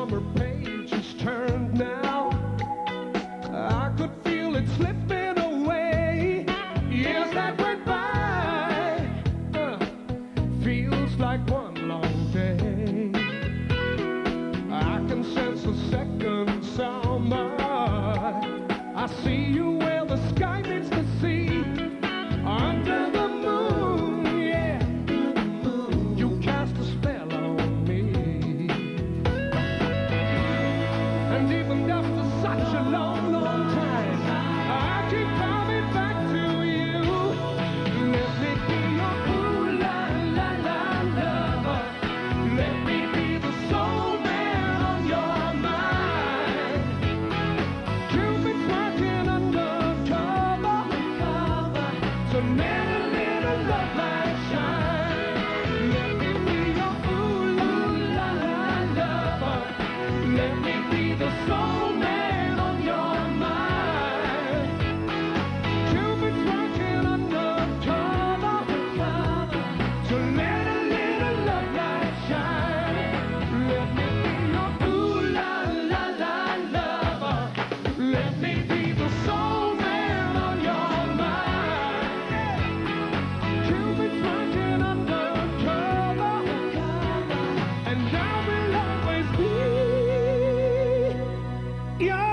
summer page is turned now. I could feel it slipping away. Years that went by, feels like one long day. I can sense a second summer. I see you where the sky meets the sea. Under the moon, yeah, you cast a spell on me. And even after such a long, long time, I keep coming back to you. Let me be your ooh la la la lover. Let me be the soul man on your mind. Cupid's working undercover, so let a little love light shine. Let me be your ooh la la la lover. Let me be the soul man on your mind. Cupid's working undercover, so let a little love light shine. Let me be your ooh la la la lover. Let me be the soul man on your mind. Cupid's working undercover, and I will always be your